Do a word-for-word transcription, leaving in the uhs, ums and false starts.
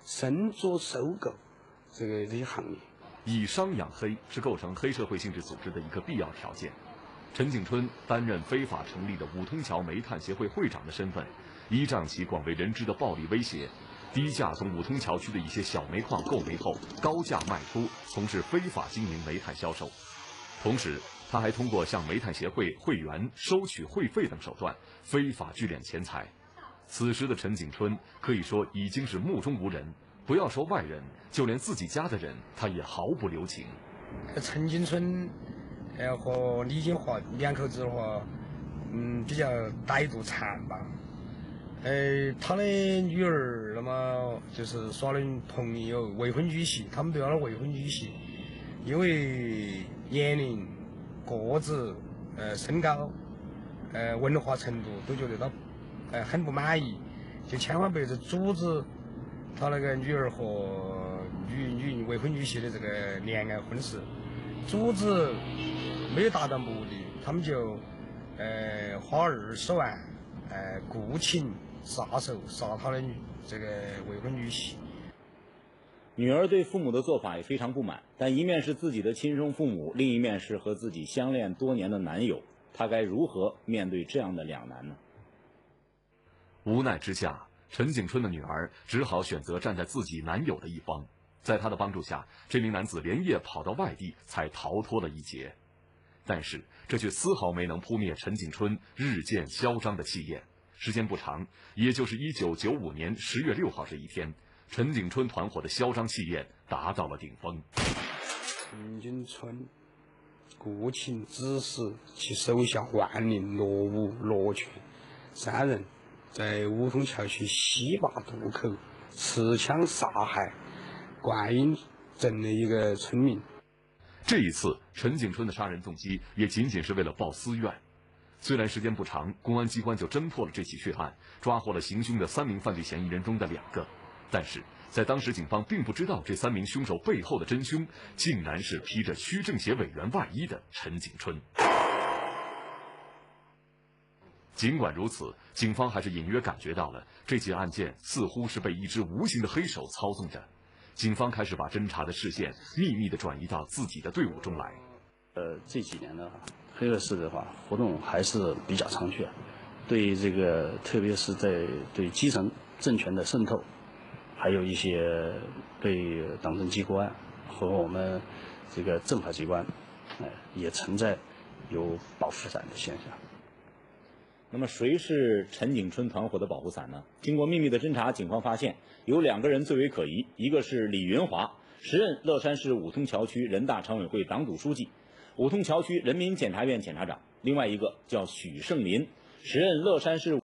深作收购这个这些行业。 以商养黑是构成黑社会性质组织的一个必要条件。陈景春担任非法成立的五通桥煤炭协会会长的身份，依仗其广为人知的暴力威胁，低价从五通桥区的一些小煤矿购煤后，高价卖出，从事非法经营煤炭销售。同时，他还通过向煤炭协会会员收取会费等手段，非法聚敛钱财。此时的陈景春可以说已经是目中无人，不要说外人，就连自己家的人，他也毫不留情。 陈景春，呃，和李金华两口子的话，嗯，比较歹毒残暴。呃，他的女儿那么就是耍的朋友未婚女婿，他们都要的未婚女婿，因为年龄、个子、呃身高、呃文化程度都觉得他呃很不满意，就千方百计阻止他那个女儿和女女未婚女婿的这个恋爱婚事，阻止没有达到目的，他们就呃花二十万呃雇请杀手杀他的女这个未婚女婿。 女儿对父母的做法也非常不满，但一面是自己的亲生父母，另一面是和自己相恋多年的男友，她该如何面对这样的两难呢？ 无奈之下，陈景春的女儿只好选择站在自己男友的一方。在她的帮助下，这名男子连夜跑到外地，才逃脱了一劫。但是，这却丝毫没能扑灭陈景春日渐嚣张的气焰。时间不长，也就是一九九五年十月六号这一天，陈景春团伙的嚣张气焰达到了顶峰。 陈景春顾请指使其手下万宁、罗武、罗全三人，在五通桥区西坝渡口持枪杀害观音镇的一个村民。 这一次，陈景春的杀人动机也仅仅是为了报私怨。虽然时间不长，公安机关就侦破了这起血案，抓获了行凶的三名犯罪嫌疑人中的两个，但是在当时警方并不知道这三名凶手背后的真凶，竟然是披着区政协委员外衣的陈景春。尽管如此，警方还是隐约感觉到了这起案件似乎是被一只无形的黑手操纵着。警方开始把侦查的视线秘密地转移到自己的队伍中来。 呃，这几年呢，黑恶势的话活动还是比较猖獗，对这个特别是在对基层政权的渗透，还有一些对党政机关和我们这个政法机关，呃，也存在有保护伞的现象。 那么谁是陈景春团伙的保护伞呢？经过秘密的侦查，警方发现有两个人最为可疑，一个是李云华，时任乐山市五通桥区人大常委会党组书记，五通桥区人民检察院检察长；另外一个叫许胜林，时任乐山市